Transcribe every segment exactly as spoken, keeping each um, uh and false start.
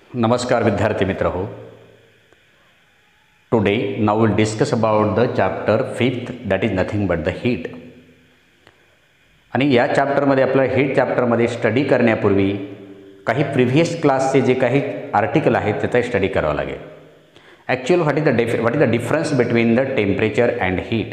नमस्कार विद्यार्थी मित्र हो. Today now will discuss about the chapter fifth that is nothing but the heat. आणि या चॅप्टरमध्ये आपल्याला हीट चॅप्टरमध्ये स्टडी करण्यापूर्वी काही प्रिव्हियस क्लासचे जे काही आर्टिकल आहेत त्याचा स्टडी करावा लागेल. Actual what is the def what is the difference between the temperature and heat,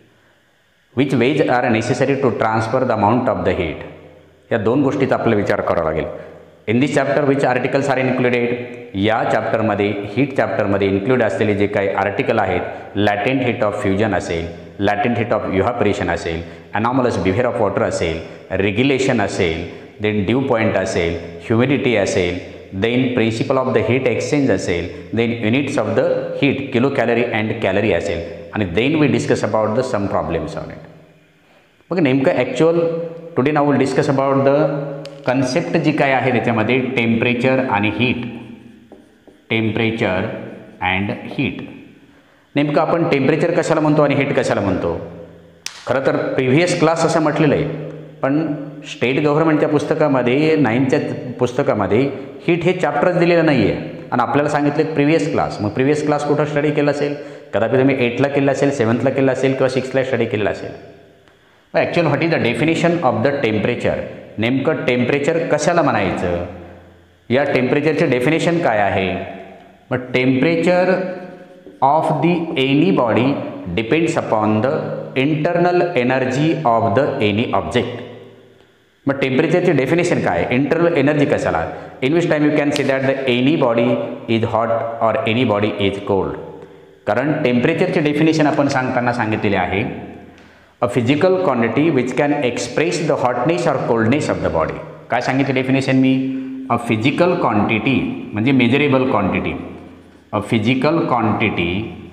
which ways are necessary to transfer the amount of the heat. या दोन गोष्टीचा आपल्याला विचार करावा लागेल. In this chapter which articles are included, या चॅप्टरमध्ये heat चॅप्टरमध्ये include असलेले जे काही आर्टिकल आहेत, लॅटेंट हीट ऑफ फ्युजन असेल, लॅटेंट हीट ऑफ इव्हॅपोरेशन असेल, अनॉमलस बिहेवियर ऑफ वॉटर असेल, रेग्युलेशन असेल, देन ड्यू पॉईंट असेल, ह्युमिडिटी असेल, then principle of the heat exchange असेल, then units of the heat kilo calorie and calorie असेल, आणि then we discuss about the some problems on it. मग नेमकं actual today now will discuss about the concept जी काय आहे त्याच्यामध्ये temperature आणि हीट. Temperature and heat. नेमकं आपण टेम्परेचर कशाला म्हणतो आणि हीट कशाला म्हणतो? खरं तर प्रिव्हियस क्लास असं म्हटलेलं आहे, पण स्टेट गव्हर्नमेंटच्या पुस्तकामध्ये नाईनच्या पुस्तकामध्ये हीट हे चॅप्टरच दिलेलं नाही आहे आणि आपल्याला सांगितले प्रिव्हियस क्लास. मग प्रिव्हियस क्लास कुठं स्टडी केला असेल? कदापि तुम्ही एटला केला असेल, सेवन्थला केला असेल किंवा सिक्सला स्टडी केलेला असेल. मग actual what is the definition of the temperature. नेमकं टेम्परेचर कशाला म्हणायचं, या टेम्परेचरचे डेफिनेशन काय आहे? मग temperature of the any body depends upon the internal energy of the any object. मग टेम्परेचरचे डेफिनेशन काय? इंटरनल एनर्जी कशाला? In which time you can say that the any body is hot or any body is cold. कारण टेम्परेचरचे definition आपण सांगताना सांगितलेले आहे, a physical quantity which can express the hotness or coldness of the body. काय सांगितलं definition मी? A physical quantity म्हणजे measurable quantity. A physical quantity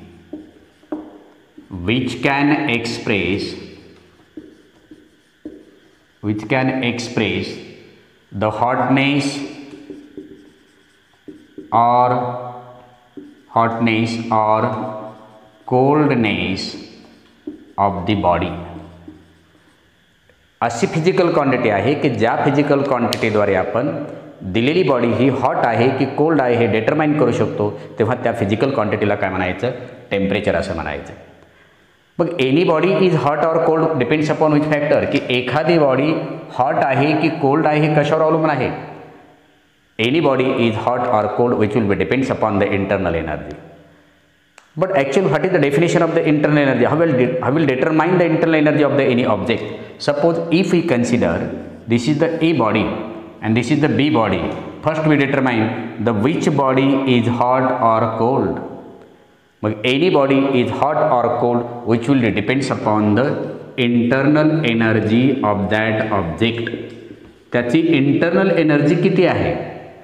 which can express which can express the hotness or hotness or coldness of the body. अशी physical quantity आहे की ज्या physical क्वांटिटीद्वारे आपण दिलेली बॉडी ही हॉट आहे की कोल्ड आहे हे डिटरमाइन करू शकतो, तेव्हा त्या फिजिकल क्वांटिटीला काय म्हणायचं? टेम्परेचर असं म्हणायचं. मग any body is hot or cold depends upon which factor, की एखादी बॉडी हॉट आहे की कोल्ड आहे हे कशावर अवलंबून आहे? Any body is hot or cold which will be depends upon the internal energy. But actually what is the definition of the internal energy? How will, de how will determine the internal energy of the any object? Suppose if we consider this is the A body and this is the B body, first we determine the which body is hot or cold. But any body is hot or cold which will depends upon the internal energy of that object. त्याची internal energy किती आहे?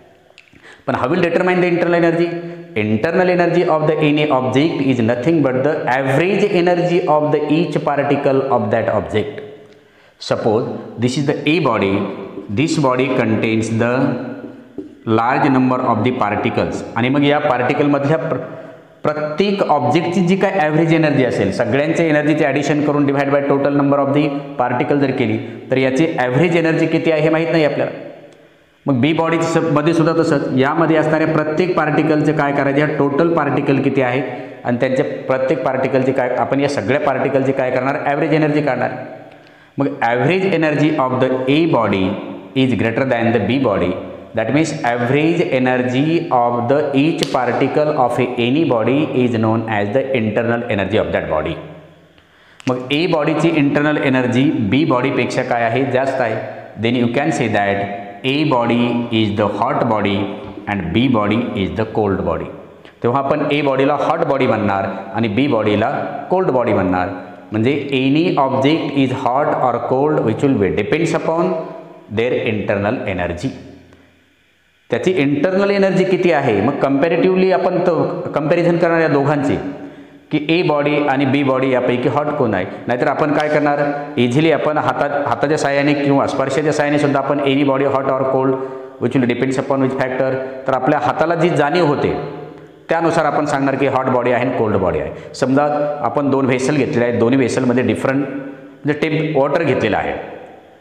पण how will determine the internal energy? Internal energy of the any object is nothing but the average energy of the each particle of that object. Suppose this is the A body, this body contains the large number of the particles, आणि मग या particle मधल्या प्र प्रत्येक ऑब्जेक्टची जी काय average energy असेल, सगळ्यांचे एनर्जीचे ॲडिशन करून divide by total number of the particle जर केली तर याची ॲव्हरेज एनर्जी किती आहे हे माहीत नाही आपल्याला. मग बी बॉडी मध्ये सुद्धा तसंच, यामध्ये असणाऱ्या प्रत्येक पार्टिकलचे काय करायचे, ह्या टोटल पार्टिकल किती आहेत आणि त्यांच्या प्रत्येक पार्टिकलची काय, आपण या सगळ्या पार्टिकलची काय करणार? ॲव्हरेज एनर्जी काढणार. मग average energy of the A body is greater than the B body. That means average energy of the each particle of a any body is known as the internal energy of that body. मग A बॉडीची internal energy बी बॉडीपेक्षा काय आहे? जास्त आहे. Then you can say that A body is the hot body and B body is the cold body. तेव्हा आपण A बॉडीला hot body म्हणणार आणि B बॉडीला कोल्ड बॉडी म्हणणार. म्हणजे any object is hot or cold which will be depends upon their internal energy. त्याची internal energy किती आहे? मग कम्पॅरेटिव्हली आपण तो कंपॅरिझन करणार या दोघांची, की ए बॉडी आणि बी बॉडी यापैकी हॉट कोण आहे. नाहीतर आपण काय करणार, इझिली आपण हातात हाताच्या साहाय्याने किंवा स्पर्शाच्या साहाय्याने सुद्धा आपण any body hot or cold which will depends upon which factor, तर आपल्या हाताला जी जाणीव होते त्यानुसार आपण सांगणार की हॉट बॉडी आहे आणि कोल्ड बॉडी आहे. समजा आपण दोन व्हेसल घेतलेले आहेत, दोन्ही व्हेसलमध्ये डिफरंट म्हणजे टेम्प वॉटर घेतलेलं आहे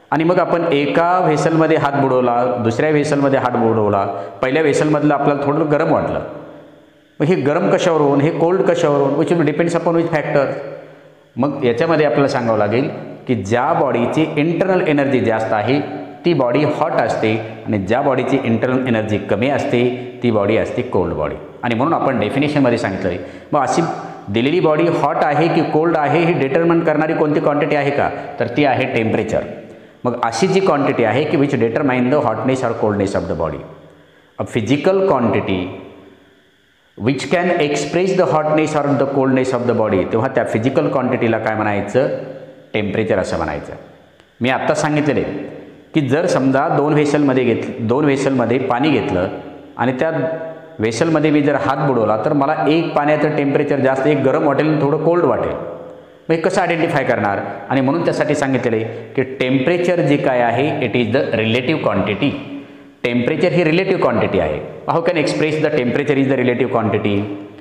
आणि मग आपण एका व्हेसलमध्ये हात बुडवला, दुसऱ्या व्हेसलमध्ये हात बुडवला, पहिल्या व्हेसलमधलं आपल्याला थोडं गरम वाटलं, मग हे गरम कशावरून, हे कोल्ड कशावरून, which depends upon which factor. मग याच्यामध्ये आपल्याला सांगावं लागेल की ज्या बॉडीची इंटरनल एनर्जी जास्त आहे ती बॉडी हॉट असते आणि ज्या बॉडीची इंटरनल एनर्जी कमी असते ती बॉडी असते कोल्ड बॉडी. आणि म्हणून आपण डेफिनेशनमध्ये सांगितलं आहे. मग अशी दिलेली बॉडी हॉट आहे की कोल्ड आहे ही डिटरमाइन करणारी कोणती क्वांटिटी आहे का, तर ती आहे टेम्परेचर. मग अशी जी क्वांटिटी आहे की which determine the hotness or coldness of the body. A physical quantity which can express the hotness or the coldness of the body, तेव्हा त्या फिजिकल क्वांटिटीला काय म्हणायचं, टेम्परेचर असं म्हणायचं. मी आत्ता सांगितलेले की जर समजा दोन व्हेसलमध्ये घेतलं दोन व्हेसलमध्ये पाणी घेतलं आणि त्या व्हेसलमध्ये मी जर हात बुडवला तर मला एक पाण्याचं टेम्परेचर जास्त, एक गरम वाटेल आणि थोडं कोल्ड वाटेल. मग हे कसं आयडेंटिफाय करणार, आणि म्हणून त्यासाठी सांगितलेले की टेम्परेचर जे काय आहे it is the relative quantity. Temperature ही रिलेटिव्ह क्वांटिटी आहे. How can express the temperature is the relative quantity.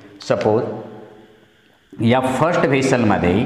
Suppose या फर्स्ट व्हेसलमध्ये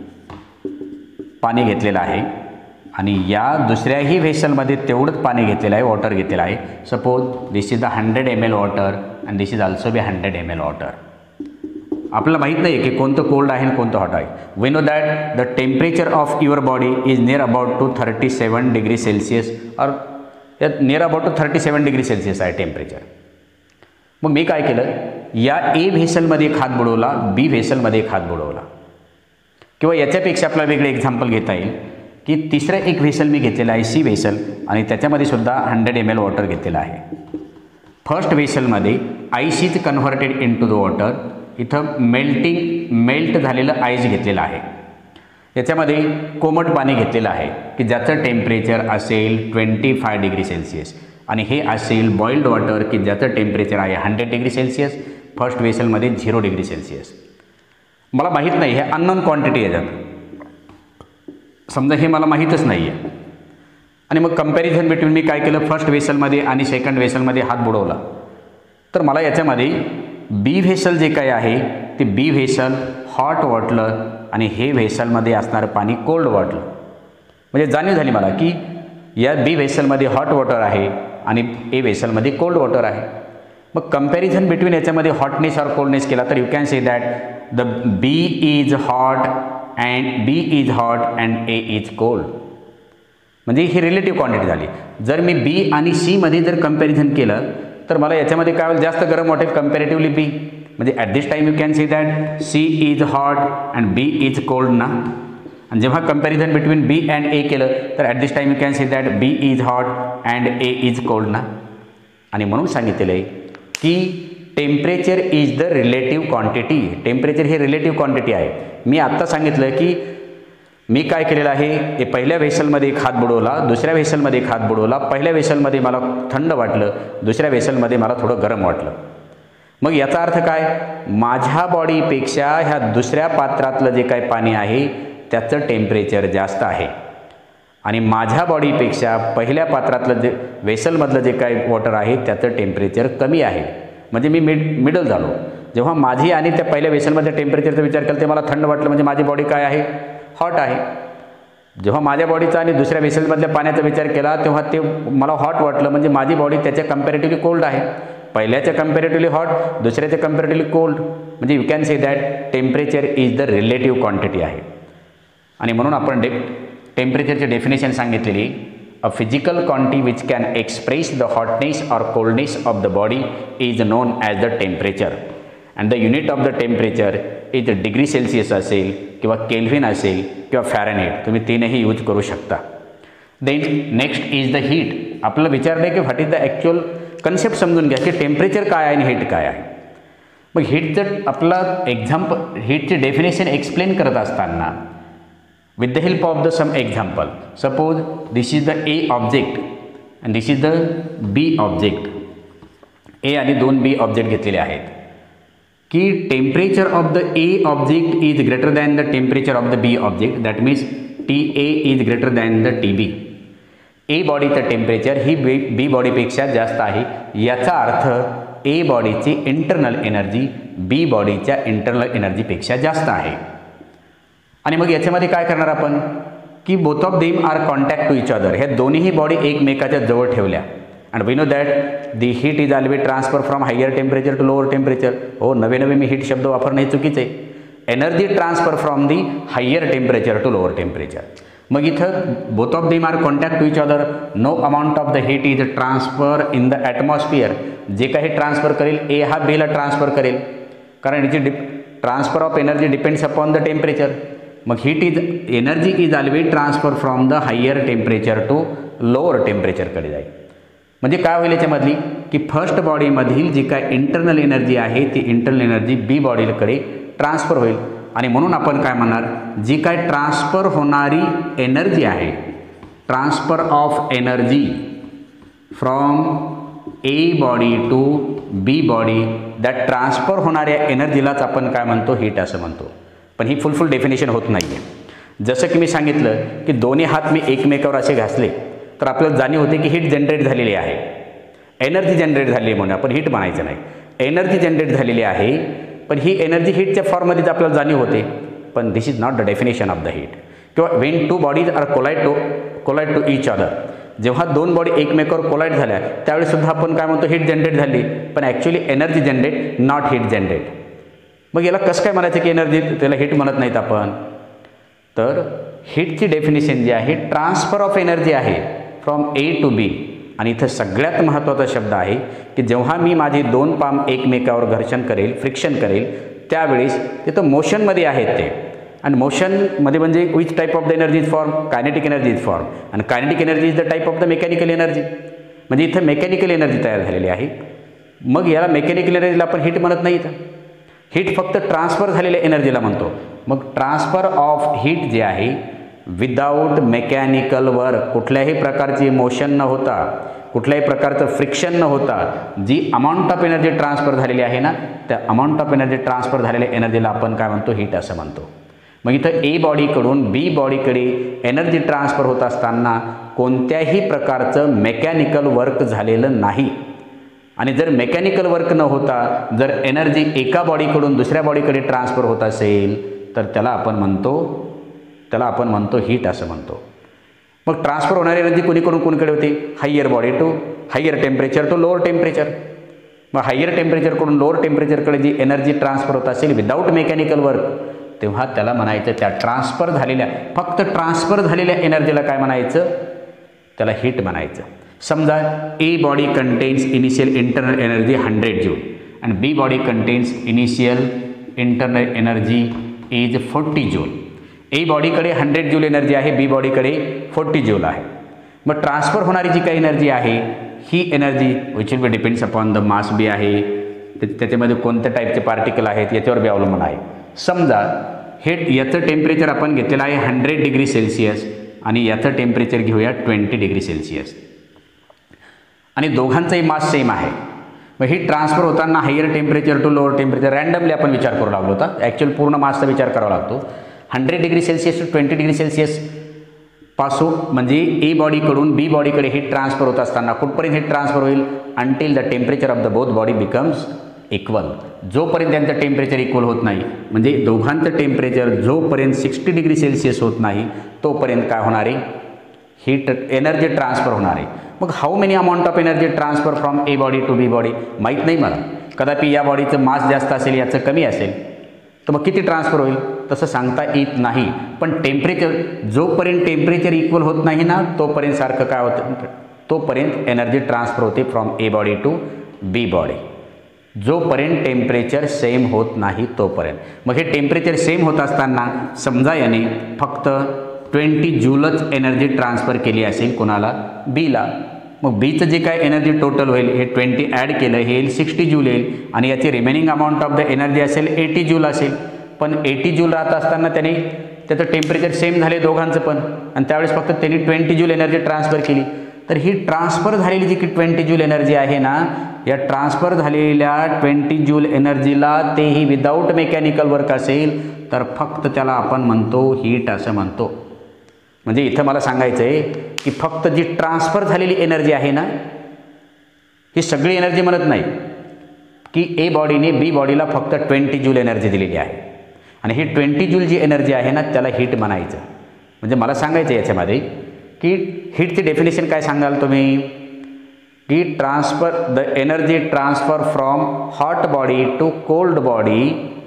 पाणी घेतलेलं आहे आणि या दुसऱ्याही व्हेसलमध्ये तेवढंच पाणी घेतलेलं आहे, वॉटर घेतलेलं आहे. Suppose this is the hundred M L water and this is also B hundred M L water. आपल्याला माहीत नाही की कोणतं कोल्ड आहे आणि कोणतं हॉट आहे. We know that the temperature of your body is near about to thirty seven degree Celsius or near about to thirty seven degree Celsius आहे टेम्परेचर. मग मी काय केलं, या ए व्हेसलमध्ये एक हात बुडवला, बी व्हेसलमध्ये एक हात बुडवला, किंवा याच्यापेक्षा आपल्याला वेगळे एक्झाम्पल घेता येईल की तिसरं एक व्हेसल मी घेतलेलं आहे सी व्हेसल आणि त्याच्यामध्ये सुद्धा हंड्रेड एम एल वॉटर घेतलेलं आहे. फर्स्ट व्हेसलमध्ये ice is converted into the water. इथं मेल्टिंग मेल्ट झालेलं आईस घेतलेलं आहे. याच्यामध्ये कोमट पाणी घेतलेलं आहे की ज्याचं टेम्परेचर असेल ट्वेंटी फाय डिग्री सेल्सिअस आणि हे असेल बॉइल्ड वॉटर की ज्याचं टेम्परेचर आहे हंड्रेड डिग्री सेल्सिअस, फर्स्ट व्हेसलमध्ये झिरो डिग्री सेल्सिअस. मला माहीत नाही, हे अननोन क्वांटिटी याच्यात, समजा हे मला माहीतच नाही आहे. आणि मग कंपॅरिझन बिटवीन मी काय केलं, फर्स्ट व्हेसलमध्ये आणि सेकंड व्हेसलमध्ये हात बुडवला तर मला याच्यामध्ये बी व्हेसल जे काय आहे ते बी व्हेसल हॉट वाटलं आणि हे व्हेसलमध्ये असणारं पाणी कोल्ड वाटलं. म्हणजे जाणीव झाली मला की या बी व्हेसलमध्ये हॉट वॉटर आहे आणि ए व्हेसलमध्ये कोल्ड वॉटर आहे. मग कंपॅरिझन बिटवीन याच्यामध्ये हॉटनेस और कोल्डनेस केला तर you can say that the B is hot and B is hot and A is cold. म्हणजे ही रिलेटिव्ह क्वांटिटी झाली. जर मी बी आणि सीमध्ये जर कंपॅरिझन केलं तर मला याच्यामध्ये काय होईल, जास्त गरम वाटेल कंपॅरेटिव्हली बी. म्हणजे at this time you can see that C is hot and B is cold ना. आणि जेव्हा comparison between B and A केलं तर at this time you can see that B is hot and A is cold ना. आणि म्हणून सांगितलेलं आहे की temperature is the relative quantity. Temperature ही रिलेटिव्ह क्वांटिटी आहे. मी आत्ता सांगितलं की मी काय केलेलं आहे, हे पहिल्या व्हेसलमध्ये एक हात बुडवला, दुसऱ्या व्हेसलमध्ये एक हात बुडवला. पहिल्या व्हेसलमध्ये मला थंड वाटलं, दुसऱ्या व्हेसलमध्ये मला थोडं गरम वाटलं. मग याचा अर्थ काय, माझ्या बॉडीपेक्षा ह्या दुसऱ्या पात्रातलं जे काय पाणी आहे त्याचं टेम्परेचर जास्त आहे आणि माझ्या बॉडीपेक्षा पहिल्या पात्रातलं जे व्हेसलमधलं जे काय वॉटर आहे त्याचं टेम्परेचर कमी आहे. म्हणजे मी मिड मिडल झालो. जेव्हा माझी आणि त्या पहिल्या व्हेसलमध्ये टेम्परेचरचा विचार केला ते मला थंड वाटलं, म्हणजे माझी बॉडी काय आहे, हॉट आहे. जेव्हा माझ्या बॉडीचा आणि दुसऱ्या व्हेसलमधल्या पाण्याचा विचार केला तेव्हा ते मला हॉट वाटलं, म्हणजे माझी बॉडी त्याच्या कंपॅरेटिव्हली कोल्ड आहे. पहिल्याच्या कंपॅरेटिव्हली हॉट, दुसऱ्याच्या कंपॅरेटिव्हली कोल्ड. म्हणजे you can say that temperature is the relative quantity आहे. आणि म्हणून आपण डे टेम्परेचरची डेफिनेशन सांगितलेली, a physical quantity which can express the hotness or coldness of the body is known as the temperature and the unit of the temperature is degree Celsius असेल किंवा kelvin असेल किंवा फॅरनहीट, तुम्ही तीनही use करू शकता. Then next is the heat. आपल्याला विचारलं की what is the actual concept समजून घ्या की टेम्परेचर काय आहे आणि हीट काय आहे. मग हीटचं आपला एक्झाम्पल, हीटचे डेफिनेशन एक्सप्लेन करत असताना with the help of the some example, suppose this is the A object and this is the B object. A आणि दोन B ऑब्जेक्ट घेतलेले आहेत की temperature of the A object is greater than the temperature of the B object. That means T A is greater than the T B. A बॉडीचं temperature ही बी बी बॉडीपेक्षा जास्त आहे. याचा अर्थ ए बॉडीची इंटरनल एनर्जी बी बॉडीच्या इंटरनल एनर्जीपेक्षा जास्त आहे. आणि मग याच्यामध्ये काय करणार आपण, की both of them are contact to each other, ह्या दोन्हीही बॉडी एकमेकाच्या जवळ ठेवल्या and we know that the heat is always transfer from higher temperature to lower temperature. हो, नवे नवे मी हीट शब्द वापरणं हे चुकीचं आहे. Energy transfer from the higher temperature to lower temperature. मग इथं both of them are contact to each other, no amount of the heat is transfer in the atmosphere. जे काही ट्रान्सफर करेल ए हा बेला ट्रान्सफर करेल, कारण याची डिप transfer of energy depends upon the temperature. मग heat is energy is always transfer from the higher temperature to lower टेम्परेचरकडे जाईल. म्हणजे काय होईल याच्यामधली की फर्स्ट बॉडीमधील जी काय इंटरनल एनर्जी आहे ती इंटरनल एनर्जी बी बॉडीकडे ट्रान्सफर होईल. आणि म्हणून आपण काय म्हणणार, जी काय ट्रान्सफर होणारी एनर्जी आहे, transfer of energy from A body to B body, that transfer होणाऱ्या एनर्जीलाच आपण काय म्हणतो, हीट असं म्हणतो. पण ही फुलफुल डेफिनेशन होत नाही आहे. जसं की मी सांगितलं की दोन्ही हात मी एकमेकावर असे घासले तर आपल्याला जाणीव होते की हीट जनरेट झालेली आहे, एनर्जी जनरेट झालेली आहे म्हणून आपण हीट म्हणायचं नाही. एनर्जी जनरेट झालेली आहे, पण ही एनर्जी हीटच्या फॉर्ममध्येच आपल्याला जाणीव होते. पण this is not the definition of the heat. किंवा when two bodies are collide to collide to each other, जेव्हा दोन बॉडी एकमेकावर कोलाइड झाल्या त्यावेळेसुद्धा आपण काय म्हणतो, हीट जनरेट झाली, पण actually energy generate, not heat generate. मग याला कसं काय म्हणायचं की एनर्जी, त्याला हीट म्हणत नाहीत आपण. तर हीटची डेफिनेशन जी आहे ट्रान्सफर ऑफ एनर्जी आहे फ्रॉम ए टू बी. आणि इथं सगळ्यात महत्त्वाचा शब्द आहे की जेव्हा मी माझे दोन पाम एकमेकावर घर्षण करेल, फ्रिक्शन करेल, त्यावेळेस तिथं मोशनमध्ये आहेत ते. आणि मोशनमध्ये म्हणजे which type of the energy is form, kinetic energy is form. आणि kinetic energy is the type of the mechanical energy. म्हणजे इथं मेकॅनिकल एनर्जी तयार झालेली आहे. मग याला मेकॅनिकल एनर्जीला आपण हीट म्हणत नाही. इथं हीट फक्त ट्रान्सफर झालेल्या एनर्जीला म्हणतो. मग ट्रान्सफर ऑफ हीट जे आहे विदाऊट मेकॅनिकल वर्क, कुठल्याही प्रकारची मोशन न होता, कुठल्याही प्रकारचं फ्रिक्शन न होता जी अमाऊंट ऑफ एनर्जी ट्रान्सफर झालेली आहे ना, त्या अमाऊंट ऑफ एनर्जी ट्रान्सफर झालेल्या एनर्जीला आपण काय म्हणतो, हीट असं म्हणतो. मग इथं ए बॉडीकडून बी बॉडीकडे एनर्जी ट्रान्सफर होत असताना कोणत्याही प्रकारचं मेकॅनिकल वर्क झालेलं नाही. आणि जर मेकॅनिकल वर्क न होता जर एनर्जी एका बॉडीकडून दुसऱ्या बॉडीकडे ट्रान्सफर होत असेल तर त्याला आपण म्हणतो त्याला आपण म्हणतो हीट असं म्हणतो. मग ट्रान्सफर होणारी एनर्जी कोणीकडून कोणीकडे होते, higher body to higher temperature to lower temperature. मग हायर टेम्परेचरकडून लोअर टेम्परेचरकडे जी एनर्जी ट्रान्सफर होत असेल विदाऊट मेकॅनिकल वर्क, तेव्हा त्याला म्हणायचं, त्या ट्रान्सफर झालेल्या फक्त ट्रान्सफर झालेल्या एनर्जीला काय म्हणायचं, त्याला हीट म्हणायचं. समजा A body contains initial internal energy hundred joule and B body contains initial internal energy is forty joule. A बॉडीकडे हंड्रेड जूल एनर्जी आहे, बी बॉडीकडे फोर्टी जूल आहे. मग ट्रान्सफर होणारी जी काही एनर्जी आहे ही energy which will be depends upon the mass B आहे, त्याच्यामध्ये कोणत्या टाईपचे पार्टिकल आहेत याच्यावर बी अवलंबून आहे. समजा हे याचं टेम्परेचर आपण घेतलेलं आहे हंड्रेड डिग्री सेल्सिअस आणि याचं टेम्परेचर घेऊया ट्वेंटी डिग्री सेल्सिअस आणि दोघांचाही मास सेम आहे. मग ही ट्रान्सफर होताना higher temperature to lower temperature randomly आपण विचार करू लागलो होता. ॲक्च्युअल पूर्ण मासचा विचार करावा लागतो. Hundred degree Celsius to twenty degree Celsius पासून म्हणजे ए बॉडीकडून बी बॉडीकडे हीट ट्रान्सफर होत असताना कुठपर्यंत हीट ट्रान्सफर होईल, until the temperature of the both body becomes equal. जोपर्यंत त्यांचं टेम्परेचर इक्वल होत नाही, म्हणजे दोघांचं टेम्परेचर जोपर्यंत सिक्स्टी डिग्री सेल्सिअस होत नाही तोपर्यंत काय होणार आहे, हीट एनर्जी ट्रान्सफर होणार आहे. मग how many amount of energy transfer from A body to B body माहीत नाही मला. कदापि या बॉडीचं मास जास्त असेल, याचं कमी असेल, तर मग किती ट्रान्सफर होईल तसं सांगता येत नाही. पण टेम्परेचर जोपर्यंत टेम्परेचर इक्वल होत नाही ना तोपर्यंत सारखं काय होतं, तोपर्यंत एनर्जी ट्रान्सफर होते from A body to B body. जोपर्यंत टेम्परेचर सेम होत नाही तोपर्यंत. मग हे टेम्परेचर सेम होत असताना समजा याने फक्त ट्वेंटी जूलच एनर्जी ट्रान्सफर केली असेल कोणाला, बीला. मग बीचं जे काय एनर्जी टोटल होईल हे ट्वेंटी ॲड केलं हे येईल सिक्स्टी जूल येईल आणि याची remaining amount of the energy असेल एटी जूल असेल. पण एटी जूल राहत असताना त्याने त्याचं टेम्परेचर सेम झाले दोघांचं पण, आणि त्यावेळेस फक्त त्यांनी ट्वेंटी जूल एनर्जी ट्रान्सफर केली. तर ही ट्रान्सफर झालेली जी की ट्वेंटी जूल एनर्जी आहे ना, या ट्रान्सफर झालेल्या ट्वेंटी जूल एनर्जीला तेही विदाऊट मेकॅनिकल वर्क असेल तर फक्त त्याला आपण म्हणतो हीट असं म्हणतो. म्हणजे इथं मला सांगायचं आहे की फक्त जी ट्रान्सफर झालेली एनर्जी आहे ना, ही सगळी एनर्जी म्हणत नाही की ए बॉडीने बी बॉडीला फक्त ट्वेंटी जूल एनर्जी दिलेली आहे आणि ही ट्वेंटी जूल जी एनर्जी आहे ना त्याला हीट म्हणायचं. म्हणजे मला सांगायचं आहे याच्यामध्ये की हीटची डेफिनेशन काय सांगाल तुम्ही की transfer the energy transfer from hot body to cold body,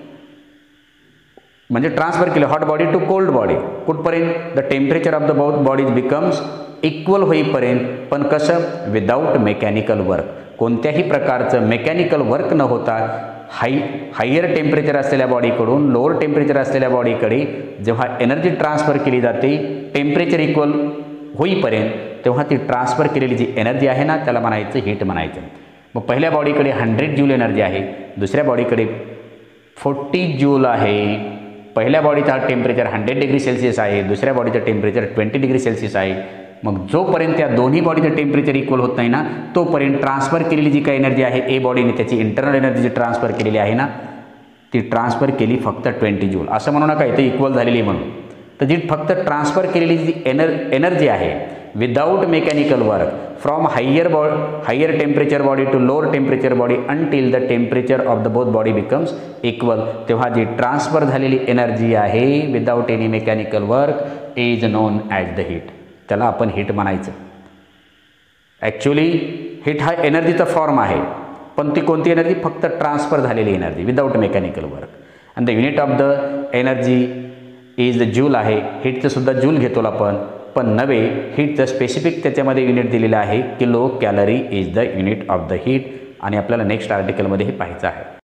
म्हणजे ट्रान्सफर केलं hot body to cold body कुठपर्यंत the temperature of the both bodies becomes equal होईपर्यंत, पण कसं विदाऊट मेकॅनिकल वर्क, कोणत्याही प्रकारचं मेकॅनिकल वर्क न होता हाई हायर टेम्परेचर असलेल्या बॉडीकडून लोअर टेम्परेचर असलेल्या बॉडीकडे जेव्हा एनर्जी ट्रान्सफर केली जाते टेम्परेचर इक्वल होईपर्यंत, तेव्हा ती ट्रान्सफर केलेली जी एनर्जी आहे ना त्याला म्हणायचं हीट म्हणायचं. मग पहिल्या बॉडीकडे हंड्रेड जूल एनर्जी आहे, दुसऱ्या बॉडीकडे फोर्टी जूल आहे. पहिल्या बॉडीचा टेम्परेचर हंड्रेड डिग्री सेल्सिअस आहे, दुसऱ्या बॉडीचं टेम्परेचर ट्वेंटी डिग्री सेल्सिअस आहे. मग जोपर्यंत त्या दोन्ही बॉडीचं टेम्परेचर इक्वल होत नाही ना तोपर्यंत ट्रान्सफर केलेली जी काही एनर्जी आहे ए बॉडीने त्याची इंटरनल एनर्जी जी ट्रान्सफर केलेली आहे ना ती ट्रान्सफर केली फक्त ट्वेंटी जूल. असं म्हणू नका इथे इक्वल झालेली म्हणून. तर जी फक्त ट्रान्सफर केलेली जी एनर एनर्जी आहे without mechanical work from higher बॉ higher temperature body to lower temperature body until the temperature of the both body becomes equal, तेव्हा जी ट्रान्सफर झालेली एनर्जी आहे without any mechanical work is known as the heat, त्याला आपण heat म्हणायचं. Actually heat हा एनर्जीचा form आहे, पण ती कोणती एनर्जी फक्त ट्रान्सफर झालेली energy without mechanical work. And the unit of the energy is the joule आहे. हीटचं सुद्धा जूल घेतो आपण, पण नव्हे हीटचं स्पेसिफिक त्याच्यामध्ये युनिट दिलेलं आहे kilocalorie is the unit of the heat. आणि आपल्याला नेक्स्ट आर्टिकलमध्ये हे पाहायचं आहे.